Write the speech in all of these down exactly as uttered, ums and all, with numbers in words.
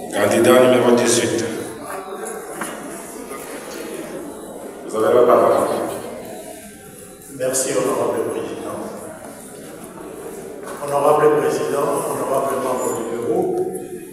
Candidat numéro dix-huit. Vous avez la parole. Merci, honorable président. Honorable président, honorable membre du bureau,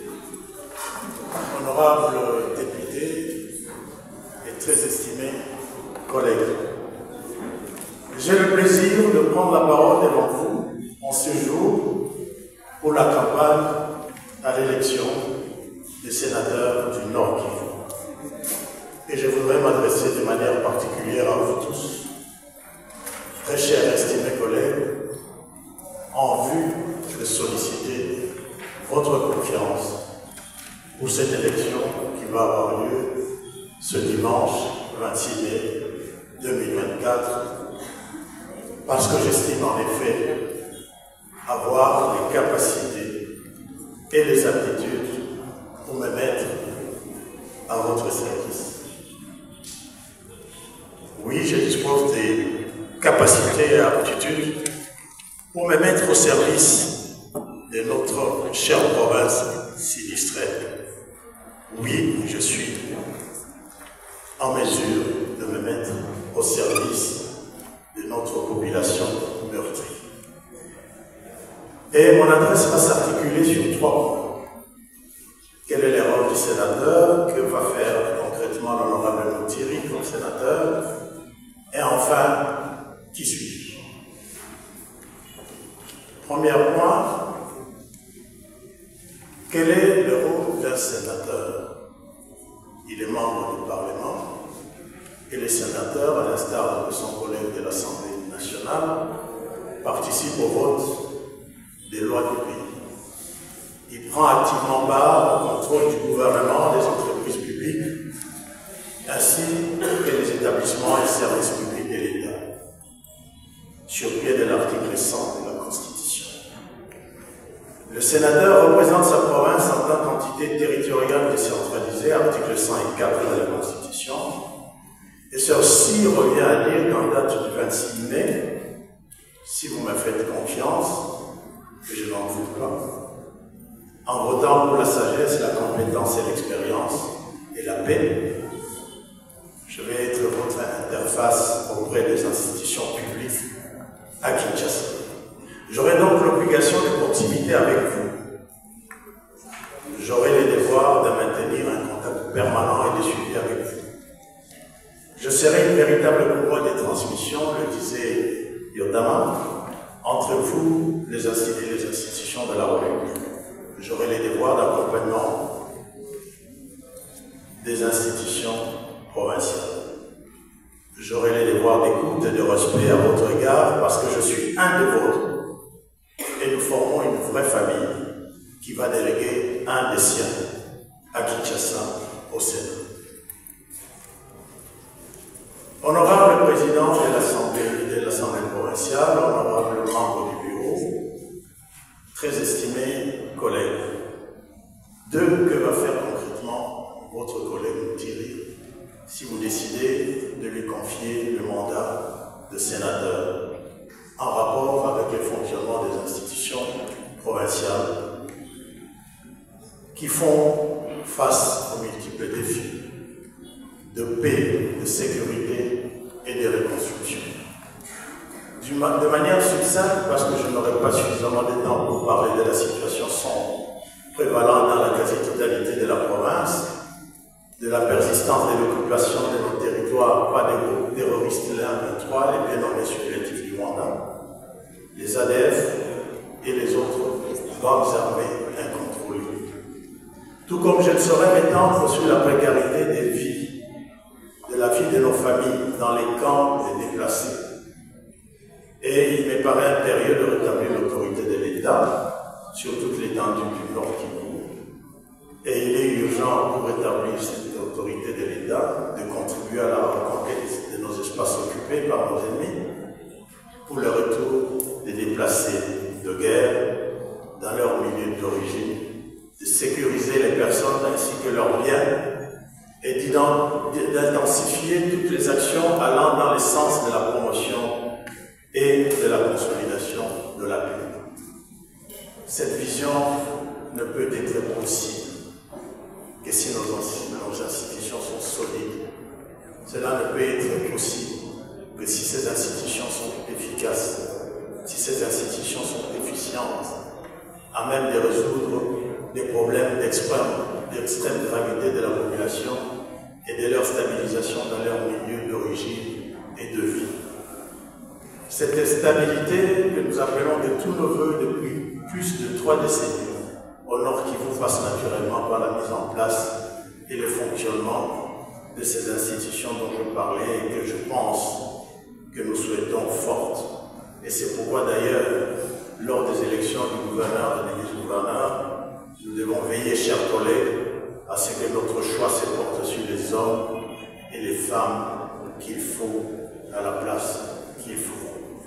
honorable député et très estimés collègues. J'ai le plaisir de prendre la parole devant vous en ce jour pour la campagne à l'élection des sénateurs du Nord Kivu. Et je voudrais m'adresser de manière particulière à vous tous, très chers et estimés collègues, en vue de solliciter votre confiance pour cette élection qui va avoir lieu ce dimanche vingt-six mai deux mille vingt-quatre, parce que j'estime en effet avoir les capacités et les aptitudes pour me mettre à votre service. Oui, je dispose des capacités et aptitudes pour me mettre au service de notre chère province sinistrée. Oui, je suis en mesure de me mettre au service de notre population meurtrie. Et mon adresse va s'articuler sur trois points. Quel est le rôle du sénateur? Que va faire concrètement l'honorable Moutiri comme sénateur? Et enfin, qui suis-je? Premier point, quel est le rôle d'un sénateur? Il est membre du Parlement et les sénateurs, à l'instar de son collègue de l'Assemblée nationale, participent au vote des lois du pays. Il prend activement part au contrôle du gouvernement, des entreprises publiques, ainsi que des établissements et services publics de l'État, sur pied de l'article cent de la Constitution. Le sénateur représente sa province en tant qu'entité territoriale décentralisée, article cent quatre de la Constitution, et ceci revient à dire qu'en date du vingt-six mai, si vous me faites confiance, que je n'en doute pas, en votant pour la sagesse, la compétence et l'expérience et la paix, je vais être votre interface auprès des institutions publiques à Kinshasa. J'aurai donc l'obligation de proximité avec vous. J'aurai le devoir de maintenir un contact permanent et de suivi avec vous. Je serai une véritable courroie de transmission, le disait Yodama, entre vous les et les institutions de la République. J'aurai les devoirs d'accompagnement des institutions provinciales. J'aurai les devoirs d'écoute et de respect à votre égard parce que je suis un de vôtres. Et nous formons une vraie famille qui va déléguer un des siens à Kinshasa au Sénat. Honorable président de l'Assemblée de l'Assemblée provinciale, honorable membre du bureau, très estimés collègues, deux, que va faire concrètement votre collègue Moutiri si vous décidez de lui confier le mandat de sénateur en rapport avec le fonctionnement des institutions provinciales qui font face aux multiples défis de paix, de sécurité et de reconstruction. De manière succincte, parce que je n'aurai pas suffisamment de temps pour parler de la situation sombre prévalente dans la quasi-totalité de la province, de la persistance de l'occupation de nos territoires par des groupes terroristes l'un vingt-trois, les bien nommés supplétifs du Rwanda, les A D F et les autres bandes armées incontrôlées. Tout comme je ne saurais m'étendre sur la précarité des vies, de la vie de nos familles dans les camps des déplacés. Et il me paraît impérieux de rétablir l'autorité de l'État sur toute l'étendue du Nord Kivu. Et il est urgent pour rétablir cette autorité de l'État de contribuer à la reconquête de nos espaces occupés par nos ennemis pour le retour des déplacés de guerre dans leur milieu d'origine, de sécuriser les personnes ainsi que leurs biens et d'intensifier toutes les actions allant dans le sens de la promotion et de la consolidation de la paix. Cette vision ne peut être possible même de résoudre les problèmes d'extrême d'extrême gravité de la population et de leur stabilisation dans leur milieu d'origine et de vie. Cette stabilité que nous appelons de tous nos voeux depuis plus de trois décennies, au Nord Kivu passe naturellement par la mise en place et le fonctionnement de ces institutions dont je parlais et que je pense que nous souhaitons fortes. Et c'est pourquoi d'ailleurs, lors des élections du gouverneur et des vice-gouverneurs, nous devons veiller, chers collègues, à ce que notre choix se porte sur les hommes et les femmes qu'il faut à la place qu'il faut.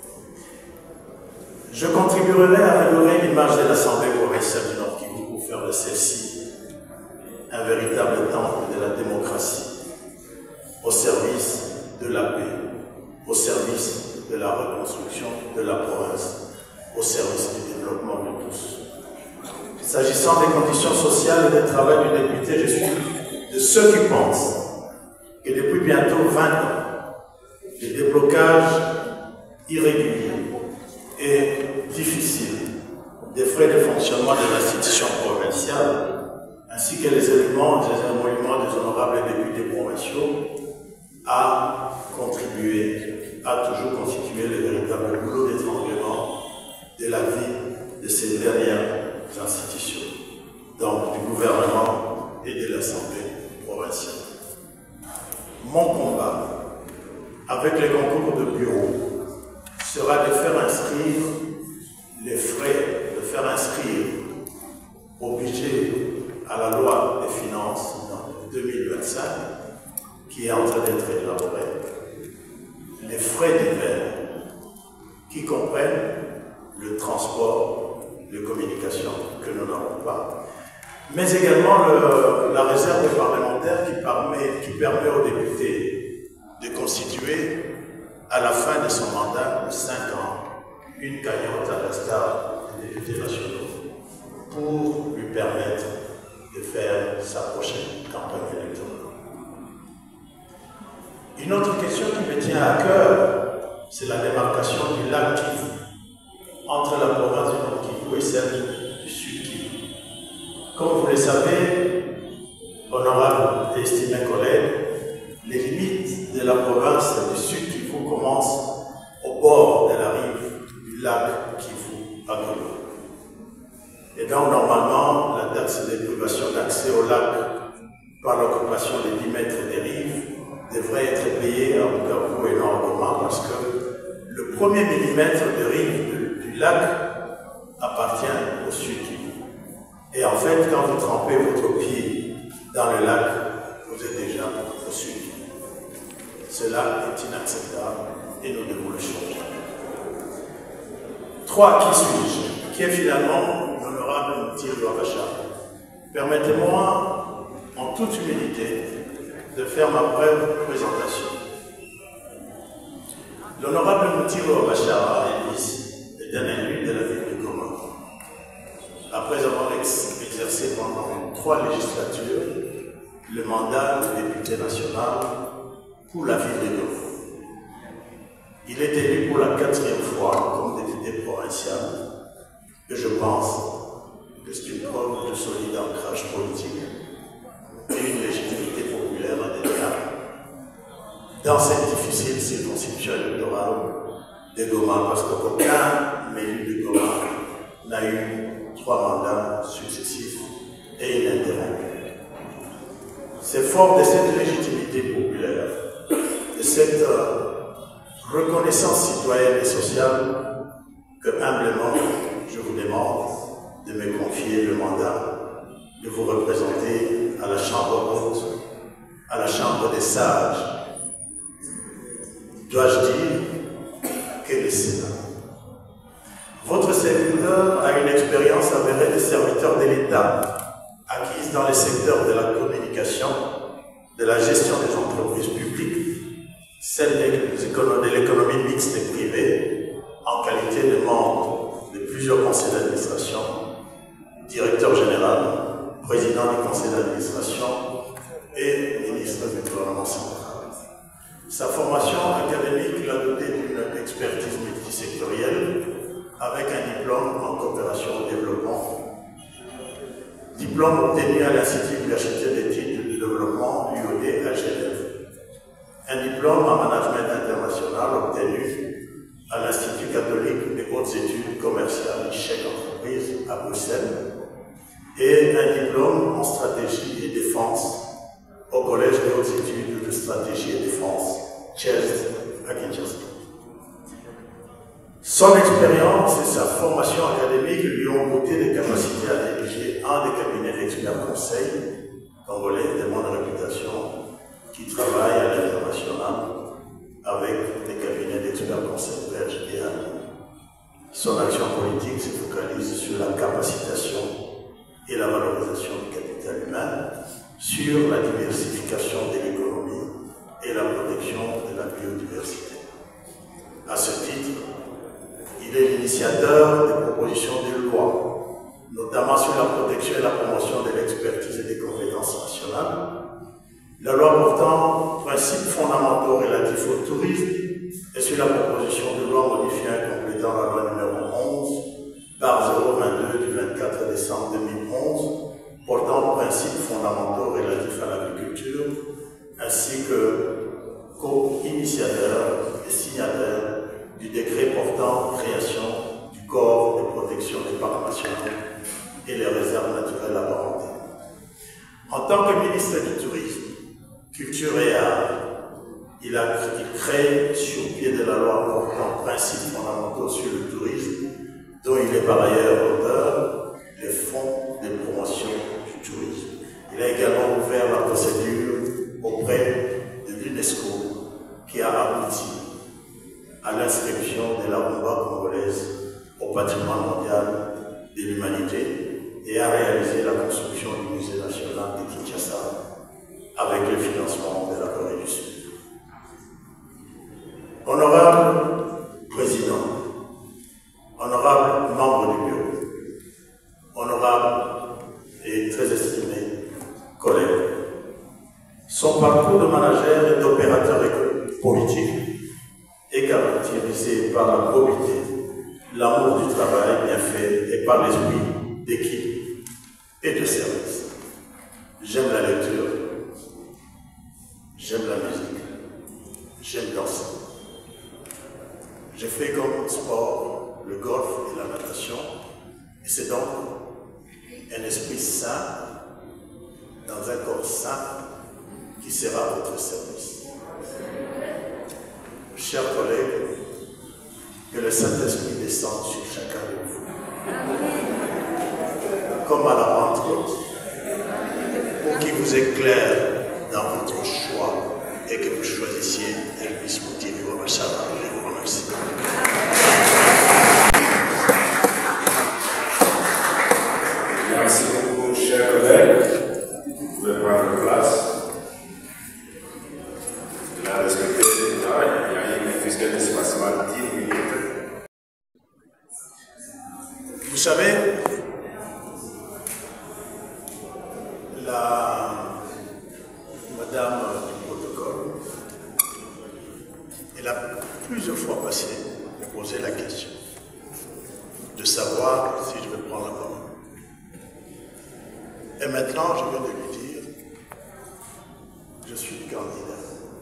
Je contribuerai à améliorer l'image de l'Assemblée provinciale du Nord Kivu pour faire de celle-ci un véritable temple de la démocratie, au service de la paix, au service de la reconstruction de la province, au service du développement de tous. S'agissant des conditions sociales et du travail du député, je suis de ceux qui pensent que depuis bientôt vingt ans, les déblocages irréguliers et difficiles des frais de fonctionnement de l'institution provinciale, ainsi que les éléments des émoluments des honorables députés provinciaux, a contribué, a toujours constitué le véritable boulot d'étranglement de la vie de ces dernières institutions, donc du gouvernement et de l'Assemblée provinciale. Mon combat, avec les concours de bureau, sera de faire inscrire les frais, de faire inscrire au budget, à la loi des finances en deux mille vingt-cinq, qui est en train d'être élaborée, les frais divers qui comprennent le transport, les communications que nous n'avons pas, mais également le, la réserve parlementaire qui permet, qui permet aux députés de constituer à la fin de son mandat de cinq ans une cagnotte à l'instar des députés nationaux pour lui permettre de faire sa prochaine campagne électorale. Une autre question qui me tient à cœur, c'est la démarcation du lac Kivu entre la province du Nord Kivu et celle du Sud Kivu. Comme vous le savez, honorables et estimés collègues, les limites de la province du Sud Kivu commencent au bord de la rive du lac Kivu à Goma. Et donc, normalement, la taxe de privation d'accès au lac par l'occupation des dix mètres des rives devrait être payée à Bukavu et non à Goma parce que le premier millimètre de rive du, du lac appartient au Sud Kivu. Et en fait, quand vous trempez votre pied dans le lac, vous êtes déjà au Sud Kivu. Cela est inacceptable et nous devons le changer. Trois, qui suis-je? Qui est finalement l'honorable Moutiri Ouabachara? Permettez-moi, en toute humilité, de faire ma brève présentation. L'honorable Moutiri Ouabachara est ici, est un élu de la ville de Goma. Après avoir ex exercé pendant trois législatures le mandat de député national pour la ville de Goma. Il est élu pour la quatrième fois comme député provincial et je pense que c'est une preuve de solide ancrage politique et une légitimité populaire indéniable dans cette difficile circonscription électorale de Goma, parce qu'aucun élu de Goma n'a eu trois mandats successifs et ininterrompus. C'est fort de cette légitimité populaire, de cette euh, reconnaissance citoyenne et sociale que humblement je vous demande de me confier le mandat de vous représenter à la Chambre haute, à la Chambre des sages. Dois-je dire que le Sénat. Votre serviteur a une expérience avérée de serviteur de l'État, acquise dans les secteurs de la communication, de la gestion des entreprises publiques, celle de l'économie mixte et privée, en qualité de membre de plusieurs conseils d'administration, directeur général, président du conseil d'administration et ministre du gouvernement central. Sa formation académique l'a doté d'une expertise multisectorielle avec un diplôme en coopération au développement diplôme obtenu à l'Institut universitaire d'études de développement U O D à Genève. Un diplôme en management international obtenu à l'Institut catholique des hautes études commerciales chèque entreprise à Bruxelles et un diplôme en stratégie et défense au Collège des hautes études de stratégie et défense, C H E S à Kinshasa. Son expérience et sa formation académique lui ont coûté des capacités à diriger un des cabinets d'experts conseils congolais de bonne réputation qui travaille à l'international avec des cabinets d'experts conseils belges et allemands. Son action politique se focalise sur la capacitation et la valorisation du capital humain, sur la diversification de l'économie et la protection de la biodiversité. À ce titre, il est l'initiateur des propositions de loi, notamment sur la protection et la promotion de l'expertise et des compétences nationales, la loi portant principes fondamentaux relatifs au tourisme et sur la proposition de loi modifiant et complétant la loi numéro onze par zéro vingt-deux du vingt-quatre décembre deux mille onze portant principes fondamentaux relatifs à l'agriculture, ainsi que co-initiateur et signataire du décret portant création du corps de protection des parcs nationaux et les réserves naturelles apparentées. En tant que ministre du Tourisme, Culture et Arts, il a il crée sur pied de la loi portant principes fondamentaux sur le tourisme, dont il est par ailleurs auteur, les fonds de promotion du tourisme. Il a également ouvert la procédure auprès de l'UNESCO qui a abouti à l'inscription de la rumba congolaise au patrimoine mondial de l'humanité et a réalisé la construction du musée national de Kinshasa avec le financement de la Corée du Sud. Honorable Président, honorable membre du bureau, honorable et très estimé collègue, son parcours de manager et d'opérateur politique est caractérisé par la probité, l'amour du travail bien fait et par l'esprit d'équipe et de service. J'aime la lecture, j'aime la musique, j'aime danser. J'ai fait comme sport le golf et la natation, et c'est donc un esprit sain dans un corps sain qui sera à votre service. Chers collègues, que le Saint-Esprit descende sur chacun de vous, comme à la Pentecôte, pour qu'il vous éclaire dans votre choix et que vous choisissiez Elvis Moutiri Wabachara. Je vous remercie. Merci beaucoup, chers collègues. Vous pouvez prendre place. La respecter, il y a une fiscale d'espacement de dix minutes. Vous savez, la madame du protocole, elle a plusieurs fois passé me poser la question de savoir si je vais prendre la parole. Et maintenant, je viens de lui dire, je suis candidat.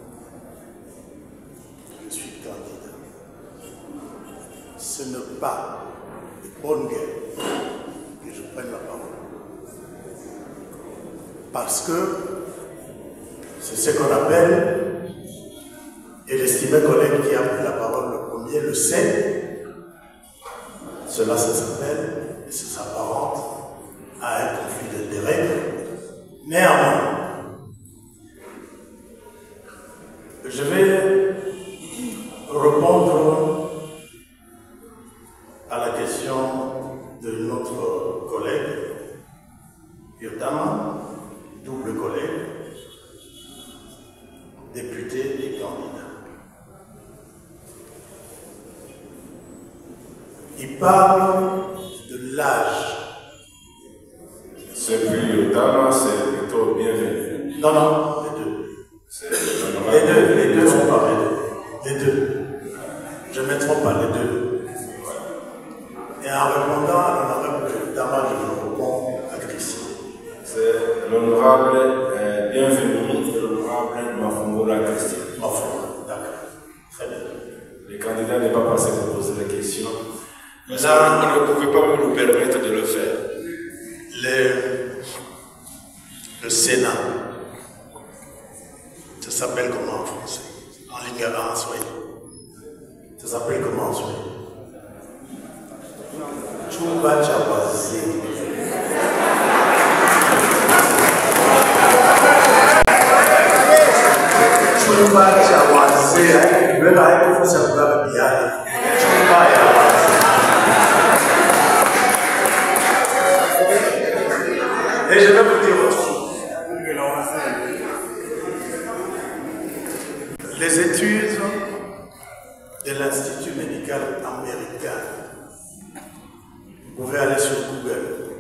Je suis candidat. Ce n'est pas de bonne guerre que je prenne la parole. Parce que c'est ce qu'on appelle, et l'estimé collègue qui a pris la parole le premier le sait, cela ça s'appelle et ça s'apparente à un conflit d'intérêts. Néanmoins, je vais répondre à la question de notre collègue Yotama, double collègue, député et candidat. Il parle de l'âge. C'est plus Yotama, c'est plutôt bienvenu. Non, non, les deux. Les deux, les deux sont pas les deux. Les deux. Je ne me trompe pas, les deux. Et en répondant à l'honorable Yotama, je me réponds à Christine. euh, bienvenue, l'honorable Mafungola Christian. Mafungola, d'accord. Très bien. Le candidat n'est pas passé pour poser la question. Mais ça, on ne pouvait pas nous permettre de le faire. Le, le Sénat, ça s'appelle comment en français? En l'ignorance, oui. Ça s'appelle comment en Swahili? Chumba cha wazee. Chumba cha wazee. Wewe haikufusa kubaba biali. Chumba ya wazee. Et je vais vous dire autre chose. Les études de l'Institut médical américain, vous pouvez aller sur Google,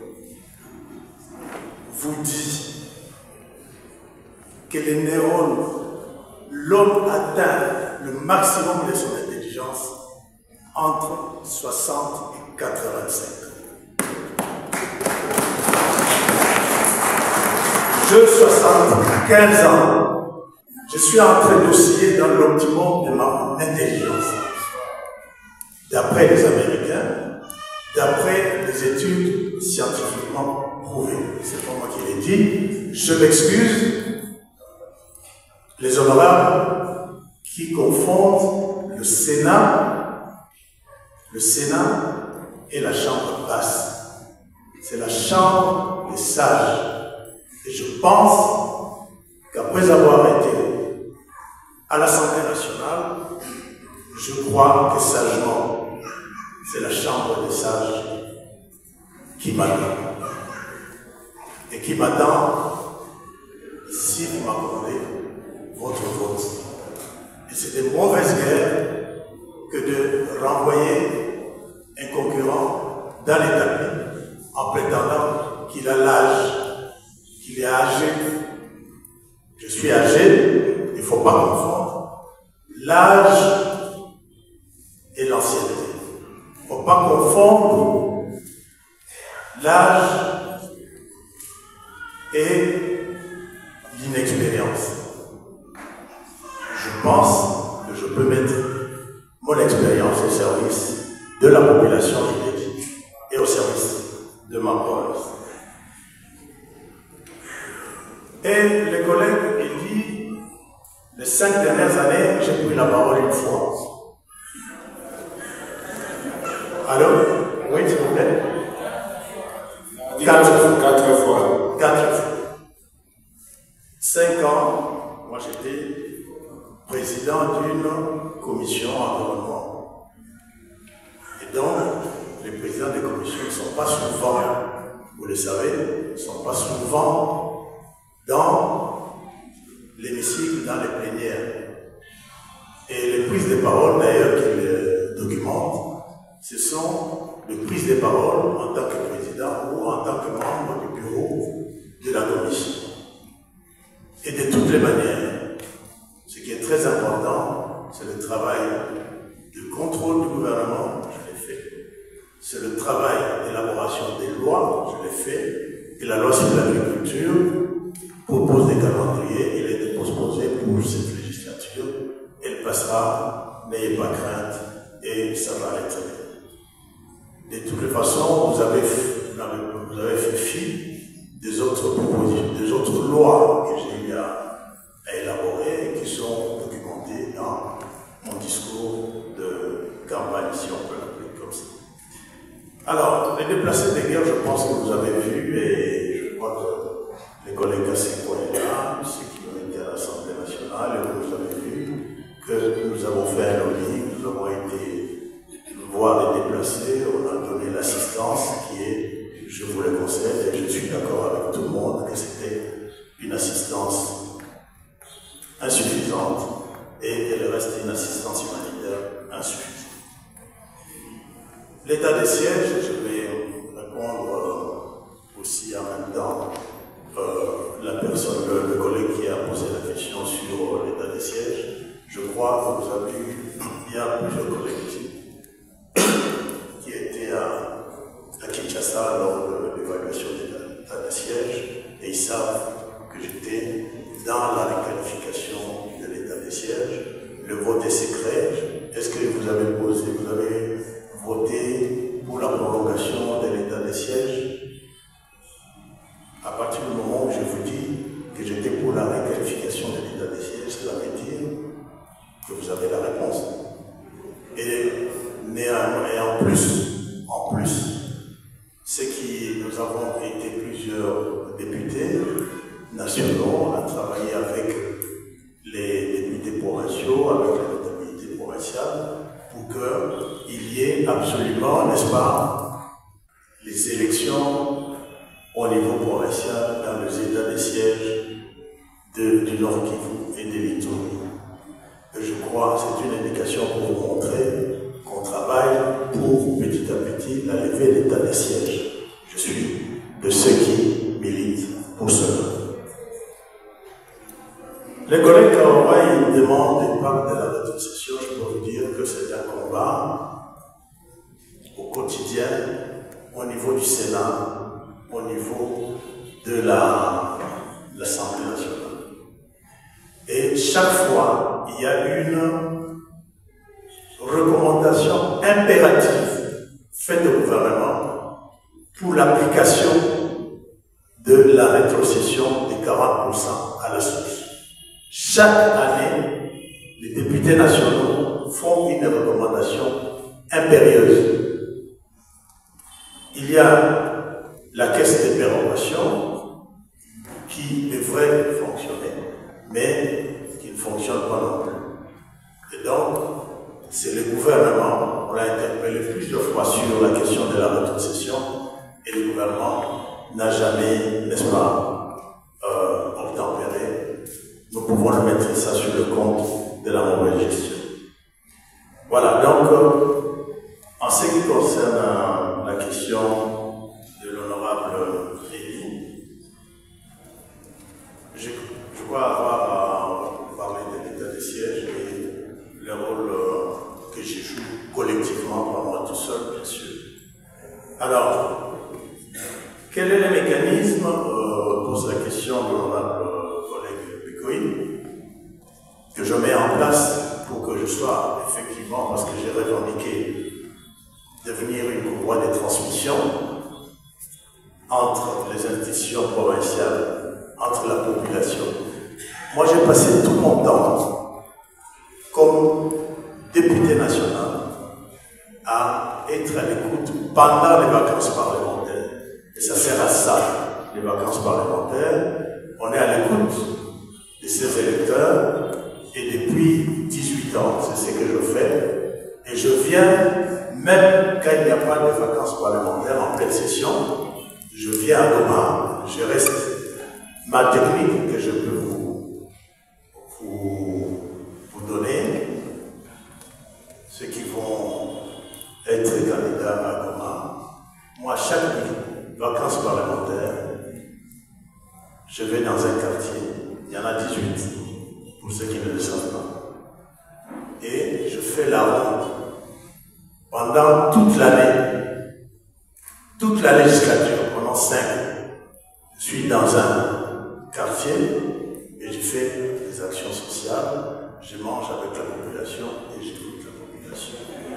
vous dit que les neurones, l'homme atteint le maximum de son intelligence entre soixante et quatre-vingt-cinq. Je soixante-quinze ans. Je suis en train d'osciller dans l'optimum de ma intelligence. D'après les Américains, d'après les études scientifiquement prouvées. C'est pas moi qui l'ai dit. Je m'excuse. Les honorables qui confondent le Sénat, le Sénat et la Chambre basse. C'est la Chambre des sages. Et je pense qu'après avoir été à l'Assemblée nationale, je crois que sagement, c'est la Chambre des sages qui m'attend. Et qui m'attend si vous m'accordez votre vote. Et c'est de mauvaise guerre que de renvoyer un concurrent dans les tapis en prétendant qu'il a l'âge, qu'il est âgé. Je suis âgé. Il ne faut pas confondre l'âge et l'ancienneté. Il ne faut pas confondre l'âge et l'inexpérience. Je pense que je peux mettre mon expérience au service de la population, je l'ai dit, et au service de ma province. Et les collègues, ils disent, les cinq dernières années, j'ai pris la parole une fois. Allô? Oui, s'il vous plaît? Quatre fois. Quatre fois. Quatre fois. Cinq ans, moi j'étais président d'une commission environnement. Et donc, les présidents des commissions ne sont pas souvent, vous le savez, ne sont pas souvent dans l'hémicycle, dans les plénières. Et les prises de parole, d'ailleurs, qu'ils documentent, ce sont les prises de parole en tant que président ou en tant que membre du bureau de la commission. Et de toutes les manières, ce qui est très important, c'est le travail de contrôle du gouvernement, je l'ai fait. C'est le travail d'élaboration des lois, je l'ai fait. Et la loi sur l'agriculture propose des calendriers, il a été postposé pour cette législature. Elle passera, n'ayez pas crainte, et ça va aller très bien. De toutes les façons, vous avez, vous avez fait fi des autres propositions, des autres lois que j'ai eu à, à élaborer et qui sont documentées dans mon discours de campagne, si on peut l'appeler comme ça. Alors, les déplacés de guerre, je pense que vous avez vu, et je crois que les collègues Kasseko est là, ceux qui ont été à l'Assemblée nationale, et vous avez vu que nous avons fait un lobby, nous avons été voir les déplacés, on a donné l'assistance qui est, je vous le conseille, et je suis d'accord avec tout le monde que c'était une assistance insuffisante et qu'elle reste une assistance humanitaire insuffisante. L'état des sièges, je vais répondre euh, aussi en même temps euh, la personne, le, le collègue qui a posé la question sur l'état des sièges. Je crois que vous avez eu, il y a plusieurs collègues ici qui étaient à, à Kinshasa lors de l'évaluation de l'état des sièges et ils savent que j'ai dans la requalification de l'état des sièges. Le vote est secret. Est-ce que vous avez posé, vous avez voté pour la prolongation de l'état des sièges? À partir du moment où je vous dis que j'étais pour la requalification de l'état des sièges, cela veut dire que vous avez la réponse. Et, et en plus, en plus, c'est que nous avons été plusieurs députés nationaux à travailler avec les députés provinciaux, avec les notabilités provinciales, pour qu'il y ait absolument, n'est-ce pas, les élections au niveau provincial dans les états des sièges de, du Nord Kivu et de l'Ituri. Je crois que c'est une indication pour vous montrer qu'on travaille pour petit à petit la levée de l'état des sièges. Je suis de ceux qui militent pour cela. Les collègues Kaora, ils demandent des pactes de la rétrocession. Je peux vous dire que c'est un combat au quotidien, au niveau du Sénat, au niveau de l'Assemblée la, nationale. Et chaque fois, il y a une recommandation impérative faite au gouvernement pour l'application de la rétrocession des quarante pour cent à la source. Chaque année, les députés nationaux font une recommandation impérieuse. Il y a la caisse de péroration qui devrait fonctionner, mais qui ne fonctionne pas non plus. Et donc, c'est le gouvernement, on l'a interpellé plusieurs fois sur la question de la rétrocession, et le gouvernement n'a jamais, n'est-ce pas, euh, obtempéré. Nous pouvons le mettre ça sur le compte de la mauvaise gestion. Voilà, donc, euh, en ce qui concerne euh, la question de l'honorable Élie, je, je crois avoir euh, parlé de l'état des sièges et le rôle euh, que je joue collectivement, pas moi tout seul, bien sûr. Alors, quel est le mécanisme, euh, pose la question de l'honorable que je mets en place pour que je sois effectivement, parce que j'ai revendiqué devenir une courroie de transmission entre les institutions provinciales, entre la population. Moi, j'ai passé tout mon temps comme député national à être à l'écoute pendant les vacances parlementaires. Et ça sert à ça, les vacances parlementaires. On est à l'écoute de ces électeurs, et depuis dix-huit ans, c'est ce que je fais, et je viens, même quand il n'y a pas de vacances parlementaires en pleine session, je viens à Goma, je reste ma technique que je peux vous, vous, vous donner, ceux qui vont être candidats à Goma. Moi, chaque vacances parlementaires, je vais dans un quartier, il y en a dix-huit, pour ceux qui ne le savent pas. Et je fais la ronde pendant toute l'année, toute la législature, pendant cinq ans. Je suis dans un quartier et je fais des actions sociales, je mange avec la population et j'écoute la population.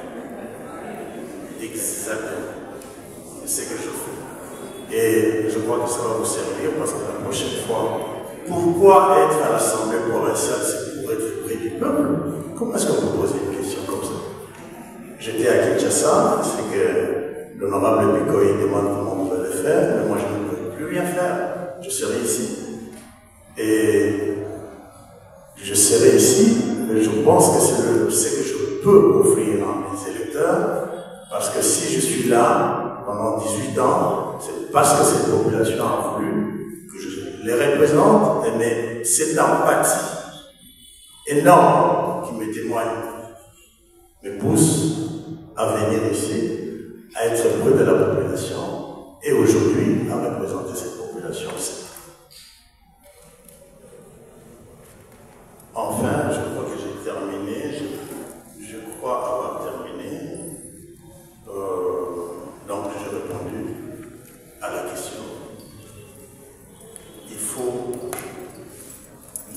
Exactement. C'est ce que je fais. Et je crois que ça va vous servir parce que la prochaine fois, pourquoi être à l'Assemblée provinciale, c'est pour être près du peuple? Comment est-ce qu'on peut poser une question comme ça? J'étais à Kinshasa, c'est que l'honorable Bikoy demande comment on va le faire, mais moi je ne peux plus rien faire. Je serai ici. Et je serai ici, mais je pense que c'est ce que je peux offrir à mes électeurs, parce que si je suis là pendant dix-huit ans, c'est parce que cette population a voulu que je les représente, mais cette empathie énorme qui me témoigne me pousse à venir ici, à être près de la population et aujourd'hui à représenter cette population aussi. Enfin, je crois que j'ai terminé, je, je crois avoir terminé. Euh, donc j'ai répondu à la question. Il faut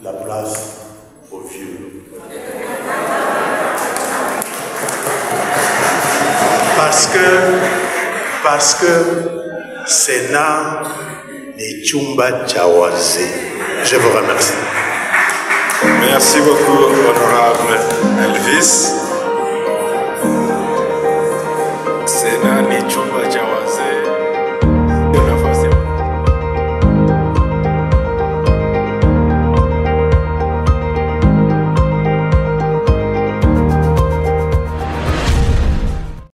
la place aux vieux. Parce que, parce que Sénat n'est chumba chawaze. Je vous remercie. Merci beaucoup, honorable.